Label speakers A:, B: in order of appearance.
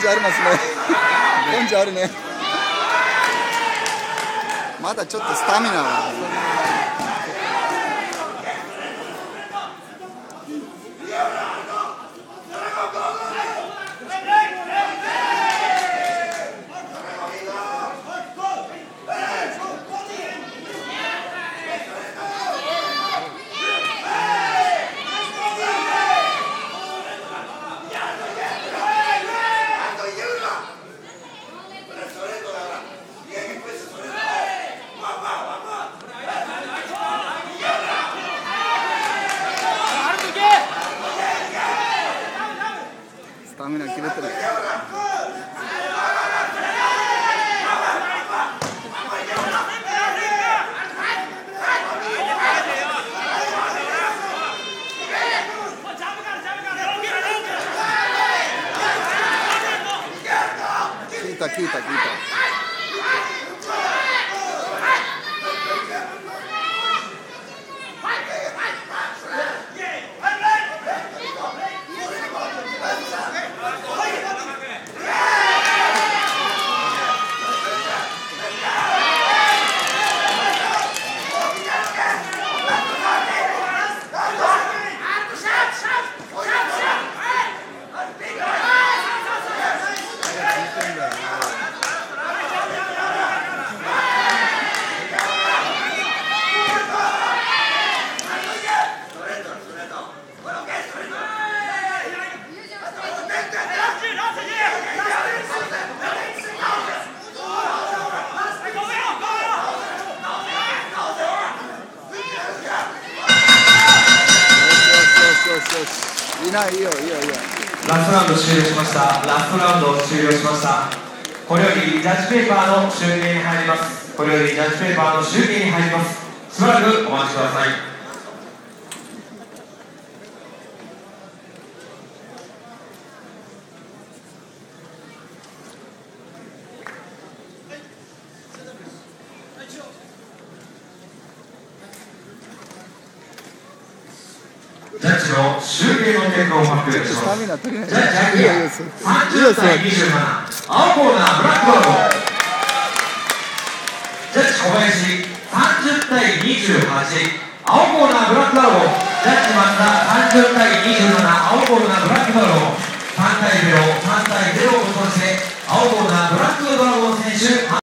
A: 性ありますね。根性あるね。まだちょっとスタミナは。スタミナ切れてる。聞いた。いないよ。
B: ラストラウンド終了しました。これよりジャッジペーパーの集計に入ります。しばらくお待ちください。ジャッジの集計の結果を発表します。ジャッジアキラ30対27、青コーナーブラックバルボ。ジャッジ小林30対28、青コーナーブラックバルボ。ジャッジ松田30対27、青コーナーブラックバルボ。3対0としまして、青コーナーブラックバルボ選手